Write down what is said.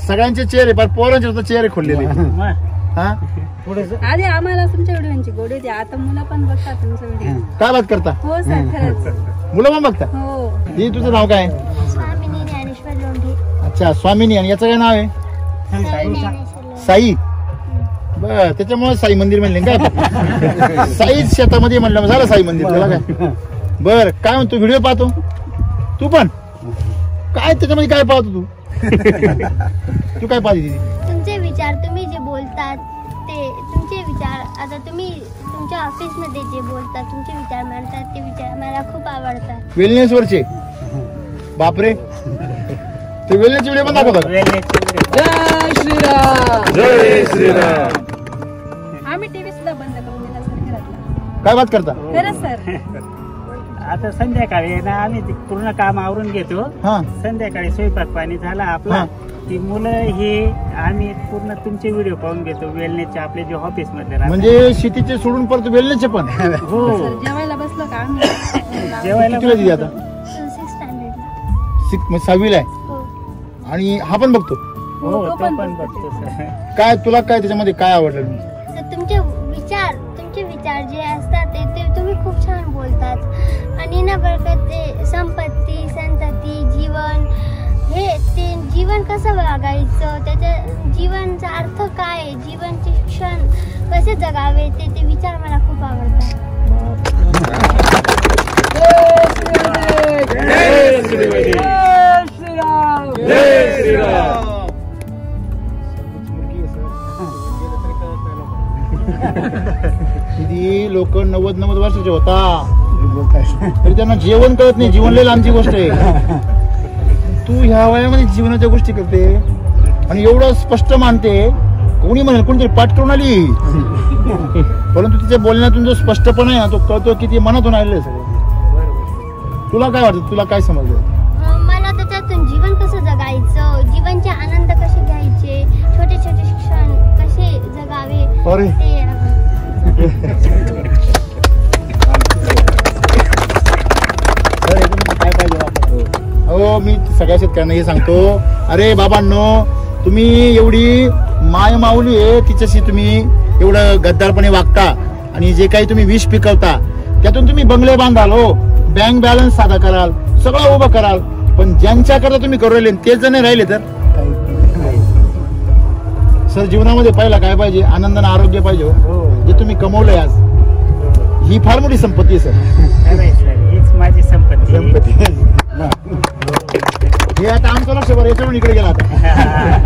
सगळ्यांचे चेहरे पण पोरांचे सुद्धा चेहरे खोललेले. हा आधी आम्हाला तुमच्या व्हिडिओची गोडी होती, आता मुलं पण बघतात तुमचा व्हिडिओ. काय बात करता? हो सर खरंच. मुलं पण बघता? हो. ही तुझं नाव काय? स्वामिनी ज्ञानेश्वर लोंढे. अच्छा स्वामिनी. आणि याचं काय नाव आहे? साई. बर त्याच्यामुळे साई मंदिर म्हणले काय? साई शेतामध्ये म्हणलं झालं साई मंदिर. त्याला काय बर काय म्हणतो? व्हिडिओ पाहतो तू पण? काय त्याच्यामध्ये काय पाहतो तू? तू काय पाहते? तुमचे विचार, तुम्ही जे बोलतात ते तुमचे विचार, आता तुम्ही तुमच्या ऑफिस मध्ये जे बोलतात, तुमचे विचार मांडतात, ते विचार मला खूप आवडतात. वेलनेस वरचे बापरे, ते वेलनेसचे व्हिडिओ पण दाखवतात. जय श्रीराम. जय श्रीराम. आम्ही टीव्ही सुद्धा बंद करून दिला सर घरातला. काय बात करता? खरंच सर. आता संध्याकाळी ना आम्ही ते पूर्ण काम आवरून घेतो. हा संध्याकाळी स्वयंपाक पाणी झाला आपला की मुलं हे आम्ही पूर्ण तुमचे व्हिडिओ पाहून घेतो. वेलनेसचे आपले जे ऑफिस मधले म्हणजे शेतीचे सोडून परत वेलनेसचे पण? हो. सर जेवायला बसलो का आम्ही जेवायला कितीला दिली आता? 6th स्टँडर्डला. 6वी ला आहे. हो. आणि हा पण बघतो? हो तो पण बघतो सर. काय तुला काय त्याच्यामध्ये काय आवडलं? तर तुमचे विचार जे असतात ते तुम्ही खूप छान बोलतात. आणि ना बरं ते संपत्ती, संतती, जीवन, हे ते जीवन कसं वागायचं, त्याच्या जीवनचा अर्थ काय, जीवनचे क्षण कसे जगावे, ते विचार मला खूप आवडतात. किती लोक 90 वर्षाचे होता तरी त्यांना जेवण कळत नाही. जीवन लय लांबची गोष्ट आहे. तू ह्या वयामध्ये जीवनाच्या गोष्टी करते आणि एवढं स्पष्ट मानते. कोणी म्हणेल कोणतरी पाठ करून आली, परंतु तिच्या बोलण्यातून जो स्पष्टपणा आहे ना तो कळतो की ती मनातून आलेलं सगळं. तुला काय वाटतं? तुला काय समजलं? मला त्याच्यातून जीवन कसं जगायचं, जीवनचे आनंद कसे घ्यायचे, छोटे छोटे क्षण कसे जगावे, अरे ते काय पाहिजे? हो मी सगळ्या शेतकऱ्यांना हे सांगतो, अरे बाबांनो तुम्ही एवढी माय माऊली आहे तिच्याशी तुम्ही एवढं गद्दारपणे वागता आणि जे काही तुम्ही विष पिकवता त्यातून तुम्ही बंगले बांधाल, हो बँक बॅलन्स साधा कराल, सगळं उभं कराल, पण ज्यांच्याकरता तुम्ही करू राहिले तेच जण राहिले तर सर जीवनामध्ये पहिला काय पाहिजे? आनंद आणि आरोग्य पाहिजे. जे तुम्ही कमवलंय आज ही फार मोठी संपत्ती आहे सर. हीच माझी संपत्ती. हे आता आमचं लक्ष बरं याच्यावरून इकडे गेला आता.